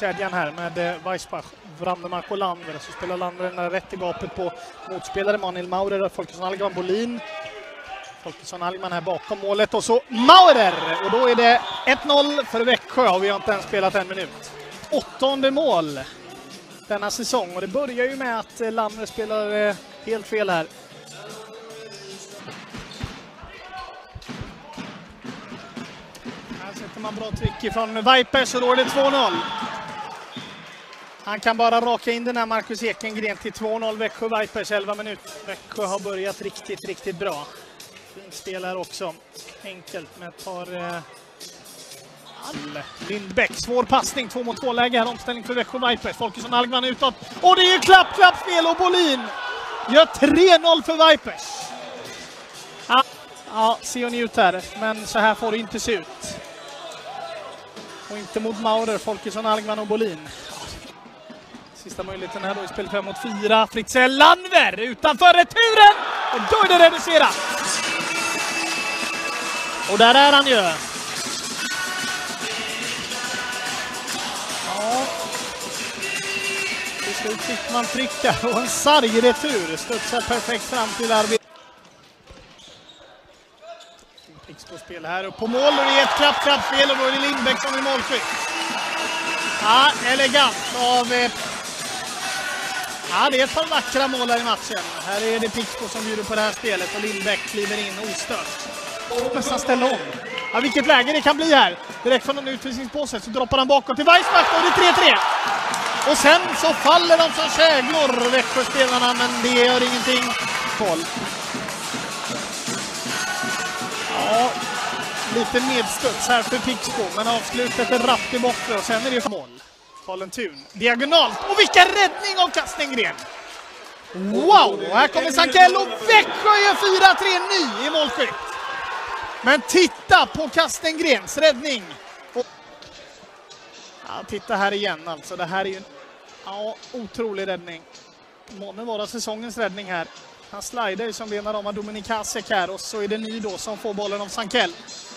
kedjan här med Weissbach, Brandemark och Landver. Så spelar Landver rätt i gapet på motspelare Manuel Maurer, Folkesson Algman, Bolin. Folkesson Algman här bakom målet och så Maurer! Och då är det 1-0 för Växjö och vi har inte ens spelat en minut. 8:e mål denna säsong och det börjar ju med att Landver spelar helt fel här. Här sätter man bra tryck ifrån Vipers så då är det 2-0. Han kan bara raka in den här Marcus Ekengren till 2-0 Växjö Vipers 11 minuter. Växjö har börjat riktigt bra. Fint spel här också. Enkelt med ett par Lindbäck. Svår passning, 2-mot-2-läge här. Omställning för Växjö Vipers. Folkesson Algman utåt. Och det är ju klapp-spel och Bolin gör 3-0 för Vipers. Ja, se och njut här. Men så här får det inte se ut. Och inte mot Maurer, Folkesson Algman och Bolin. Sista möjligheten här då i spel 5-mot-4. Fritzell Landver utanför returen. Och då är det reducerat. Och där är han ju. Ja. Till slut fick man trycka och en sargretur. Studsar perfekt fram till arbetet. Pixbo spel här upp på mål och det är ett klapp-spel och då är det Lindbäck som är målskytt. Ja, elegant av... Ja, det är ett par vackra mål här i matchen. Här är det Pixbo som bjuder på det här spelet och Lindbäck kliver in ostört. Nästan ställa om. Ja, vilket läge det kan bli här. Direkt från en utvisningspåse så droppar han bakåt till Weissbach och det är 3-3. Och sen så faller de som käglor, Växjö-spelarna, men det gör ingenting. Koll. Ja, lite nedstuds här för Pixbo, men avslutet är rappt i bortre och sen är det mål. Falentun, diagonalt. Och vilka räddning av Kastengren! Wow, här kommer Sankell och Växjö gör 4-3 ny i målskytt. Men titta på Kastengrens räddning. Ja, titta här igen alltså. Det här är ju en otrolig räddning. Månne vara säsongens räddning här. Han slider ju som benar om av Dominik Hasek här. Och så är det ny då som får bollen av Sankell.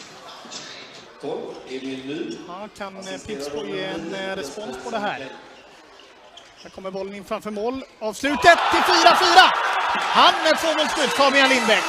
Ja, kan Pixbo ge en respons på det här? Här kommer bollen in framför mål. Avslutet till 4-4. Han med tvåmålsskytt, Fabian Lindbäck.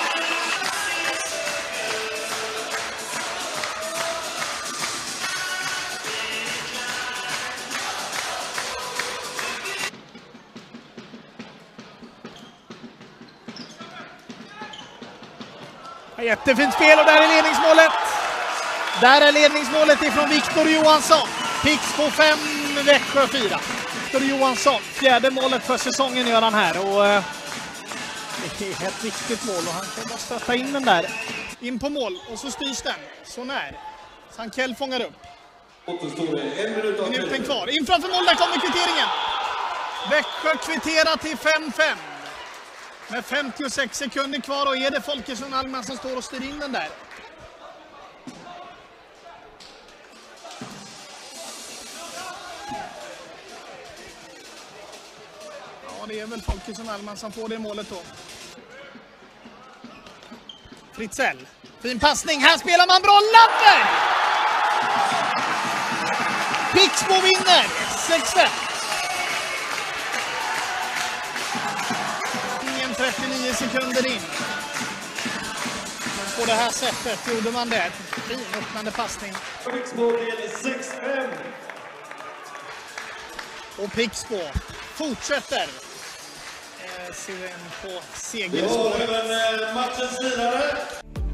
Jättefint spel och där är ledningsmålet. Där är ledningsmålet ifrån Viktor Johansson. Pixbo 5, Växjö 4. Viktor Johansson, fjärde målet för säsongen gör han här. Och det är ett viktigt mål och han kan bara stötta in den där. In på mål och så styrs den. Så när. Sankell fångar upp. Minuten kvar. In framför mål, där kommer kvitteringen. Växjö kvitterar till 5-5. Med 56 sekunder kvar och är det Folkesson Algman som står och styr in den där. Ja, det är väl Folkesson Algman som får det målet då. Fritzell. Fin passning. Här spelar man bra. Landver! Pixbo vinner. 6-5. 39 sekunder in. Men på det här sättet gjorde man det. Fin öppnande passning. Och Pixbo fortsätter. Ser en på segerspåret. Matchens vidare.